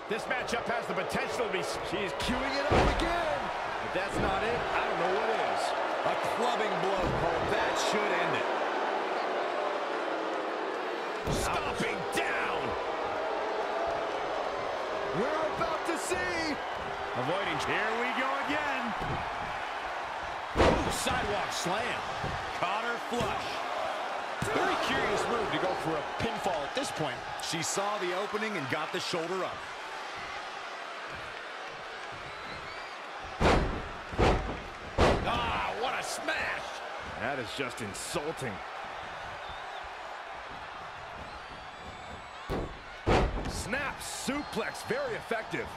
This matchup has the potential to be... She's queuing it up again. If that's not it, I don't know what is. A clubbing blow, Cole. That should end it. Stomping down. We're about to see. Avoiding. Here we go again. Ooh, sidewalk slam. Caught her flush. Very curious move to go for a pinfall at this point. She saw the opening and got the shoulder up. Ah, what a smash. That is just insulting. Snap suplex, very effective.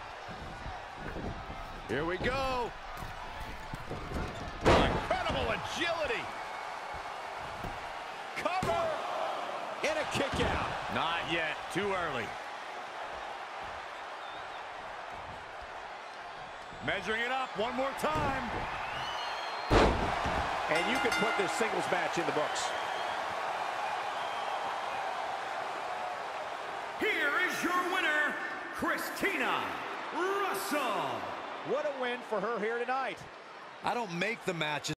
Here we go. Incredible agility. Cover. And a kick out. Not yet, too early. Measuring it up one more time. And you can put this singles match in the books. Here is your winner, Christina Russell. What a win for her here tonight. I don't make the matches.